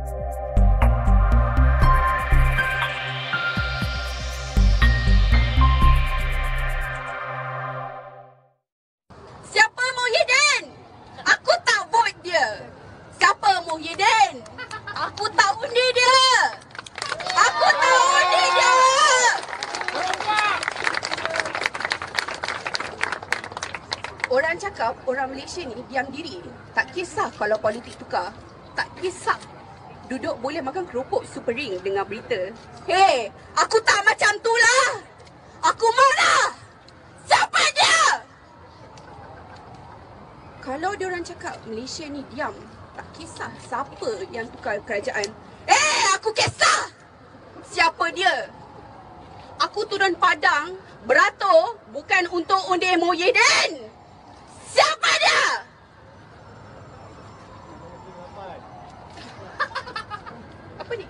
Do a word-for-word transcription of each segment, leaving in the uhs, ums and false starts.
Siapa Muhyiddin? Aku tak vote dia. Siapa Muhyiddin? Aku tak undi dia. Aku tak undi dia. Orang cakap orang Malaysia ni diam diri. Tak kisah kalau politik tukar. Tak kisah. Duduk boleh makan keropok Super Ring Dengar Berita. Hei, aku tak macam tu lah. Aku marah. Siapa dia? Kalau diorang cakap Malaysia ni diam, tak kisah siapa yang tukar kerajaan. Eh, aku kisah! Siapa dia? Aku turun padang beratur bukan untuk undi Muhyiddin. Siapa dia? Apa ni?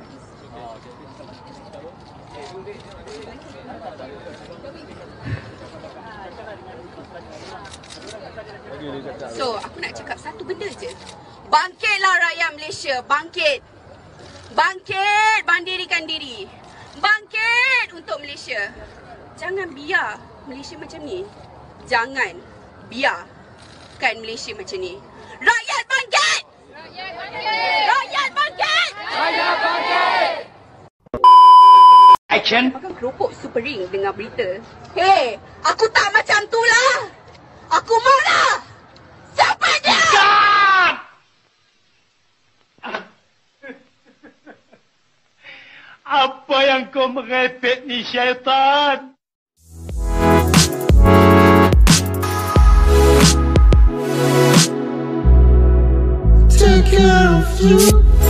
So, aku nak cakap satu benda je. Bangkitlah rakyat Malaysia, bangkit. Bangkit, bandirikan diri. Bangkit untuk Malaysia. Jangan biar Malaysia macam ni. Jangan biarkan Malaysia macam ni. Rakyat bangkit! Rakyat bangkit! Rakyat bangkit! Rakyat bangkit! Action! Makan keropok Super Ring Dengar Berita. Hei, aku tak macam tu lah. Aku marah. Siapa dia? Stop! Apa yang kau merepek ni, syaitan? Take care of you.